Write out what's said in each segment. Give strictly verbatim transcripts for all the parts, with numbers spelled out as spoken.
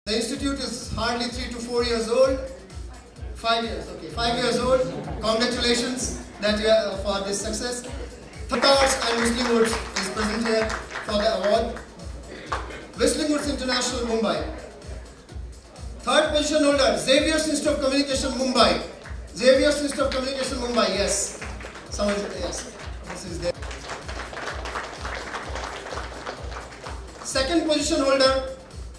The institute is hardly three to four years old. Five years, okay, five years old. Congratulations that you are for this success. Thakars and Whistling Woods is present here for the award. Whistling Woods International, Mumbai. Third position holder, Xavier's Institute of Communication, Mumbai. Xavier's Institute of Communication, Mumbai. Yes, someone, yes, this is there. Second position holder.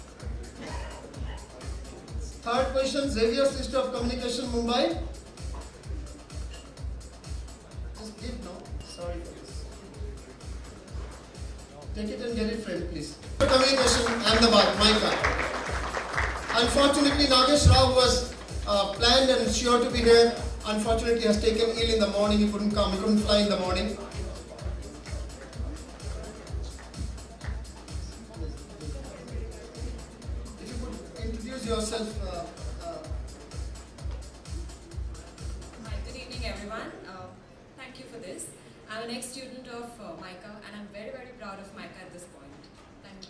Third position, Xavier's Institute of Communication, Mumbai. Just give no. Sorry for this. Take it and get it framed, please. Communication, Ahmedabad, Mica. Unfortunately, Nagesh Rao, who was uh, planned and sure to be here, unfortunately has taken ill in the morning. He couldn't come. He couldn't fly in the morning. If you could introduce yourself. Uh, Everyone, uh, thank you for this. I'm an ex-student of uh, Mica and I'm very very proud of Mica at this point. Thank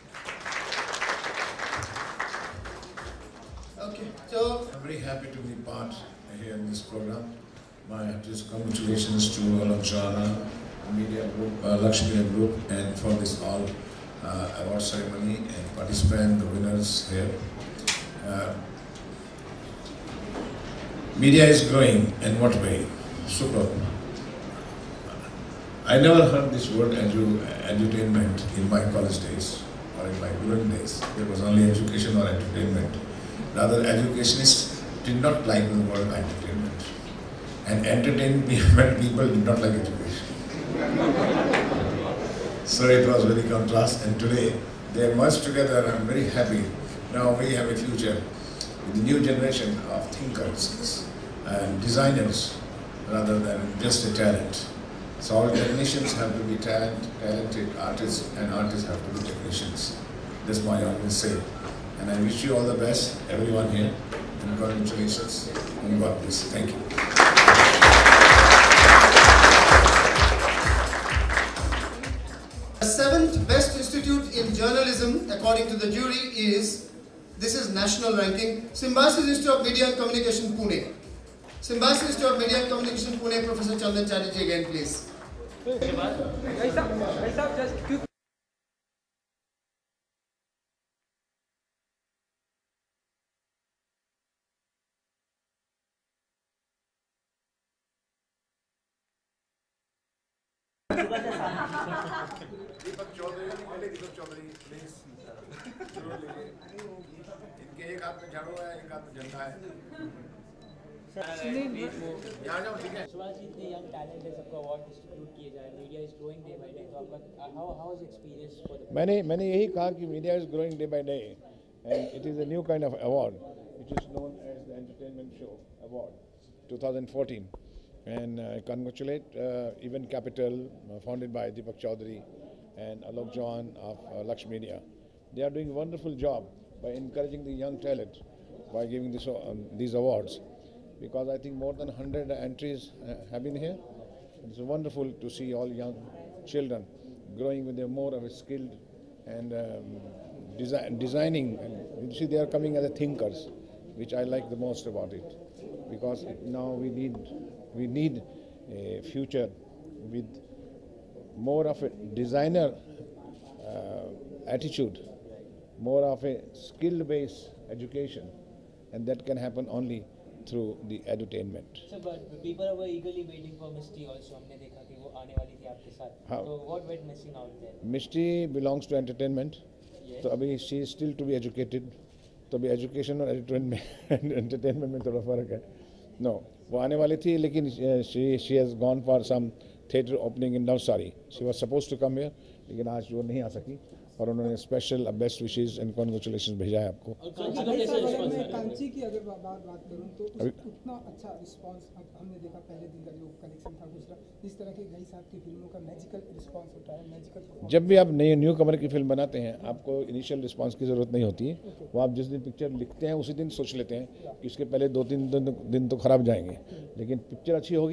you. Okay, so I'm very happy to be part here in this program. My just congratulations to Alok Jana, Media Group, uh, Lakshmi Group, and for this all uh, award ceremony and participant, the winners here. Uh, Media is growing, in what way? Super. I never heard this word edu edutainment in my college days or in my Gurun days. There was only education or entertainment. Rather, educationists did not like the word entertainment. And entertainment people did not like education. So it was very contrast, and today they merged together. I'm very happy. Now we have a future with the new generation of thinkers and designers rather than just a talent. So all technicians have to be talent, talented artists, and artists have to be technicians. That's my always say. And I wish you all the best, everyone here, and congratulations, and God bless. Thank you. The seventh best institute in journalism, according to the jury, is, this is national ranking, Symbiosis Institute of Media and Communication, Pune. Symbiosis Institute of Media and Communication, Pune, Professor Chandan Chatterjee again, please. Deepak Chaudhary पहले Deepak Chaudhary please इनके एक हाथ में झाड़ू है, एक हाथ में झंडा है। यहाँ जाओ, ठीक है। सुभाष जी, इतने यंग टैलेंट है, सबको अवार्ड डिस्ट्रीब्यूट किए जाए, media is growing day by day, तो आपका how how is experience for the मैंने मैंने यही कहा कि media is growing day by day and it is a new kind of award which is known as the entertainment show award twenty fourteen. And uh, congratulate uh, Event Capital, uh, founded by Deepak Chaudhary and Alok Jawan of uh, Lakshmi Media. They are doing a wonderful job by encouraging the young talent by giving this, um, these awards. Because I think more than one hundred entries uh, have been here. It's wonderful to see all young children growing with a more of a skilled and um, design, designing. And you see, they are coming as a thinkers, which I like the most about it. Because now we need we need a future with more of a designer uh, attitude, more of a skill-based education, and that can happen only through the edutainment. So, but people were eagerly waiting for Misty also. हमने देखा कि वो आने वाली थी आपके साथ. How? So what went missing out there? Misty belongs to entertainment. Yes. तो अभी she is still to be educated. तो अभी education और entertainment entertainment में थोड़ा फर्क है. No, वो आने वाली थी, लेकिन she she has gone for some theatre opening in Navsari. She was supposed to come here, लेकिन आज वो नहीं आ सकी और उन्होंने special best wishes and congratulation भेजा है आपको। कांची की अगर बात बात करूं तो उतना अच्छा रिस्पांस हमने देखा पहले दिन का जो कलेक्शन था दूसरा इस तरह के घई साहब की फिल्मों का मैजिकल रिस्पांस होता है, मैजिकल। जब भी आप नई न्यू कमर की फिल्म बनाते हैं आपको इनिशियल रिस्पांस की ज़रूरत नहीं होती है, वो आप जिस दिन पिक्चर लिखते हैं उसी दिन सोच लेते हैं कि इसके पहले दो तीन दिन दिन तो खराब जाएंगे, लेकिन पिक्चर अच्छी होगी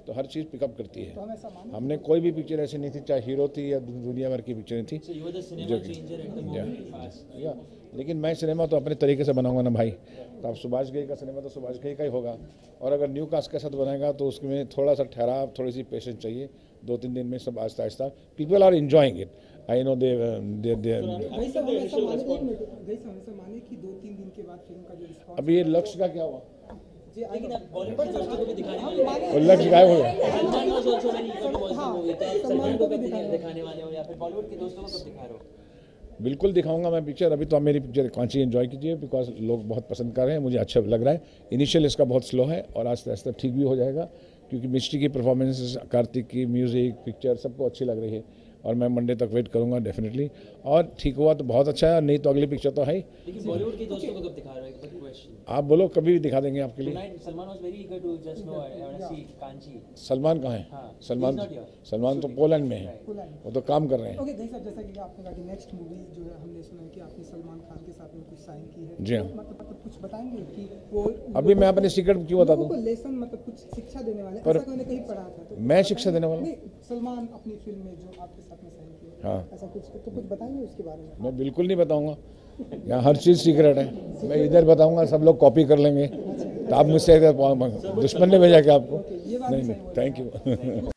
तो हर चीज़ पिकअप करती है। तो हम ऐसा माने हमने कोई भी पिक्चर ऐसी नहीं थी, चाहे हीरो थी या दु- दुनिया भर की पिक्चरें थी So you were the cinema जो कि- changer at the moment. Fast. या लेकिन मैं सिनेमा तो अपने तरीके से बनाऊंगा ना भाई। तो अब सुभाष घई का सिनेमा तो सुभाष घई का ही होगा, और अगर न्यू कास्ट के साथ बनाएगा तो उसमें थोड़ा सा ठहराव, थोड़ी सी पेशेंस चाहिए। दो तीन दिन में सब आहिस्ता आहिस्ता people are enjoying it. I know they they they गई साहब हम ऐसा माने एक मिनट गई साहब हम ऐसा माने कि दो तीन दिन के बाद फिल्म का जो रिस्पॉन्स अभी ये लक्ष्य का क्या हुआ? जी लेकिन आप बॉलीवुड के दोस्तों को भी दिखाने वाले हैं। वो लक्ष्य गायब हो गया। Salman was also very eager to watch the movie. तो आप सलमान सलमान को को भी कब दिखाने दिखाने वाले हो या फिर बॉलीवुड के दोस्तों को कब दिखा रहे हो? बिल्कुल दिखाऊंगा मैं पिक्चर। अभी तो आप मेरी पिक्चर कांची एंजॉय कीजिए, बिकॉज लोग बहुत पसंद कर रहे हैं, मुझे अच्छा लग रहा है। इनिशियल इसका बहुत स्लो है और आस्ते आस्ते ठीक भी हो जाएगा, क्योंकि मिस्ट्री की परफॉर्मेंस, कार्तिक की म्यूज़िक, पिक्चर सबको अच्छी लग रही है। और मैं मंडे तक वेट करूंगा डेफिनेटली, और ठीक हुआ तो बहुत अच्छा है, नहीं तो अगली पिक्चर तो है ही। लेकिन बॉलीवुड के दोस्तों को कब दिखा रहे हो? एक क्वेश्चन। आप बोलो, कभी भी दिखा देंगे आपके लिए। Tonight Salman was very eager to just know I want to see Kanchi. Salman कहाँ है? हाँ, Salman he's not here. Salman तो पोलैंड में है, पोलैंड। वो तो काम कर रहे हैं। ओके गई साहब, जैसा कि आपने कहा कि नेक्स्ट मूवी जो है हमने सुना है कि आपने सलमान खान के साथ में कुछ साइन की है। जी हाँ। तो मतलब मतलब कुछ बताएंगे कि वो अभी मैं अपने सीक्रेट क्यों बता लोगों दूं? को लेसन मतलब कुछ शिक्षा देने वाले, पर- ऐसा मैंने कहीं पढ़ा था। तो मैं शिक्षा देने वाला हूं? नहीं, सलमान अपनी फिल्म में जो आपके साथ में साइन किया, हाँ। ऐसा कुछ तो कुछ बताएंगे उसके बारे में? मैं बिल्कुल नहीं बताऊंगा, यहाँ हर चीज़ सीक्रेट है। मैं इधर बताऊंगा सब लोग कॉपी कर लेंगे, तो आप मुझसे इधर दुश्मन ने भेजा क्या आपको? ये बात नहीं सही नहीं, बोल thank you.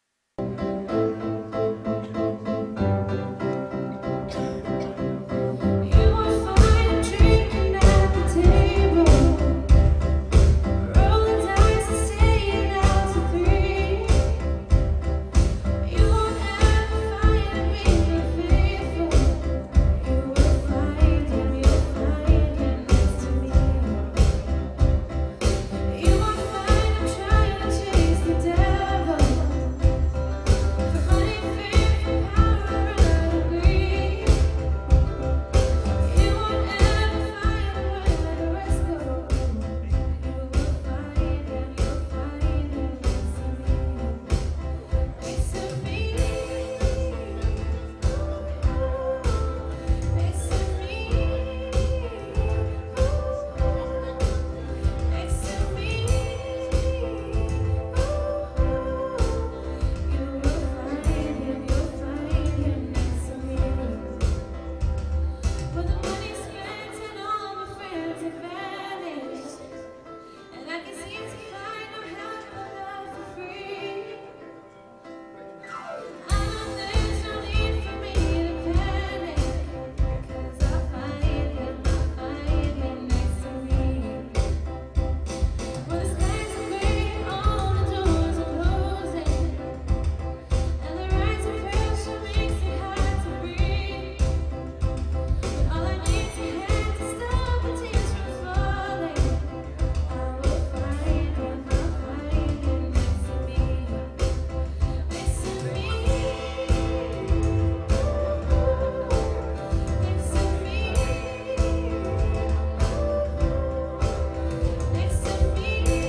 You were fine drinking at the table, rolling dice and staying out till three. You won't ever find me unfaithful. You will find him, you'll find him next to me. You won't find him trying to chase the devil for money, fame, for power, and greed. You won't ever find him where the rest go. You will find him, you'll find him next to me. Next to me. Next to me. Next to me. You will find him, you'll find him next to me. But the money's spent and all my friends have vanished, and I can seem to find no help or love for free. I know there's no need for me to panic, 'cause I'll find him, I'll find him next to me. When the skies are gray, all the doors are closing, and the rising pressure makes it hard to breathe. All I need to have to stop the tears from falling. I will find him, I'll find him next to me. Next to me. Next to me. Next to me.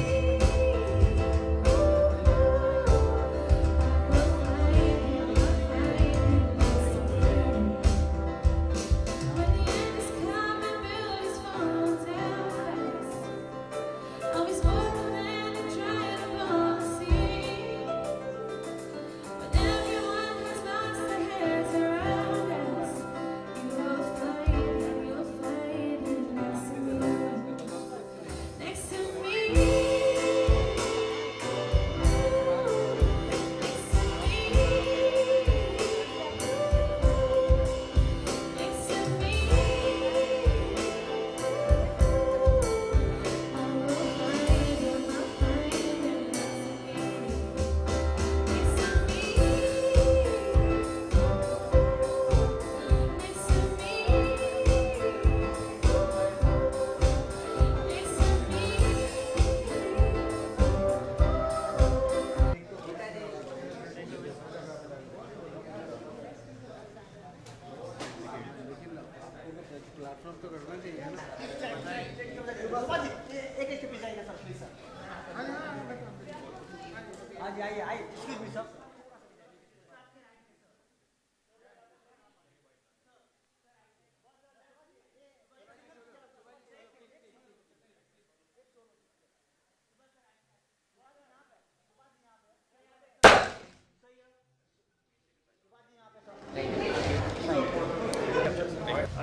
I will find him, I'll find him next to me. When the end is coming, buildings fall down fast. Always more than a giant upon the sea. When everyone has lost their heads around us, you will find him, you'll find him next to me. Next to me. Next to me. Next to me. I will find him, I'll find him next to me. Next to me. Next to me. Next to me.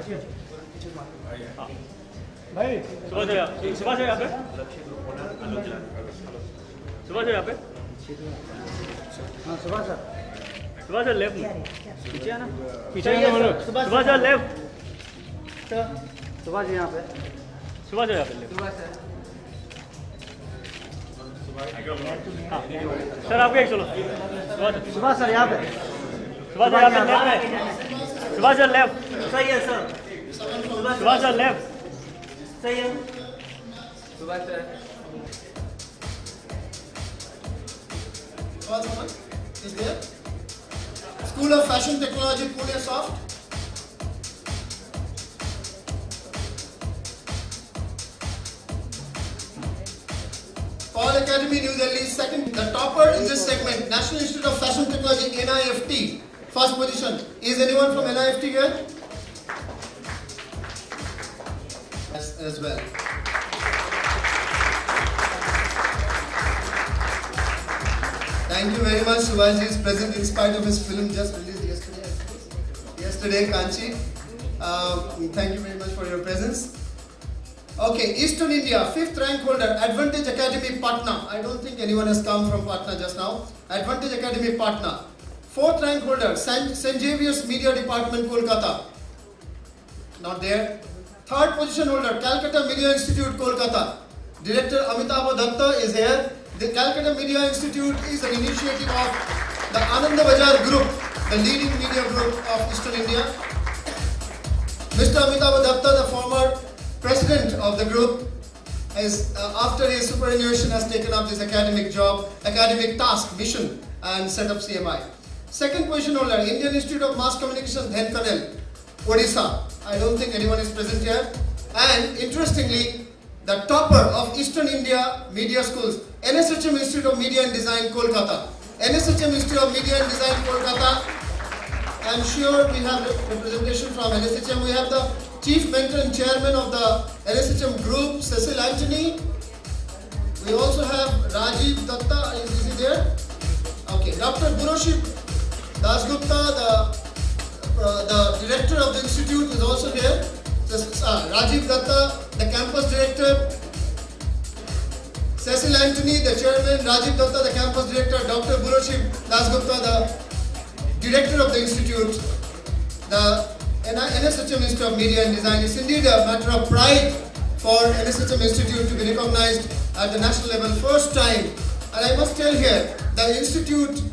भाई Subhash sir Subhash sir यहाँ पे Subhash sir यहाँ पे हाँ Subhash sir Subhash sir left पीछे आना पीछे Subhash sir left Subhash यहाँ पे सुभाष सर यहाँ पे लेफ्ट हाँ सर आपके एक चलो सुभाष सुभाष सर यहाँ पे सुभाष सर यहाँ पे लेफ्ट में सुभाष सर लेफ्ट सही है सर सुभाष सर लेफ्ट सही है Subhash sir is there? School of Fashion Technology, Pune Soft. Paul Academy, New Delhi, second. The topper in this segment, National Institute of Fashion Technology, N I F T, first position. Is anyone from N I F T here? As, as well. Thank you very much. Subhash is present in spite of his film just released yesterday. Yesterday, Kanchi. Uh, thank you very much for your presence. Okay, Eastern India, fifth rank holder, Advantage Academy, Patna. I don't think anyone has come from Patna just now. Advantage Academy, Patna. Fourth rank holder, Saint Xavier's Media Department, Kolkata. Not there. Third position holder, Calcutta Media Institute, Kolkata. Director Amitabh Datta is here. The Calcutta Media Institute is an initiative of the Ananda Bajar Group, the leading media group of Eastern India. Mister Amitabh Datta, the former president of the group, is uh, after his superannuation has taken up this academic job, academic task, mission, and set up C M I. Second position holder, Indian Institute of Mass Communication, Dhenkanel, Odisha. I don't think anyone is present here. And interestingly, the topper of Eastern India media schools, N S H M Institute of Media and Design, Kolkata. N S H M Institute of Media and Design, Kolkata. I'm sure we have representation from N S H M. We have the Chief Mentor and Chairman of the N S H M Group, Cecil Anthony. We also have Rajiv Datta. Is, is he there? Okay. Doctor Guroship Dasgupta, the, uh, the director of the institute, is also here. So, uh, Rajiv Datta, the campus director. Cecil Anthony, the chairman. Rajiv Datta, the campus director. Doctor Guroship Dasgupta, the director of the institute. The N S H M Institute of Media and Design. It's indeed a matter of pride for N S H M Institute to be recognized at the national level first time. And I must tell here, the institute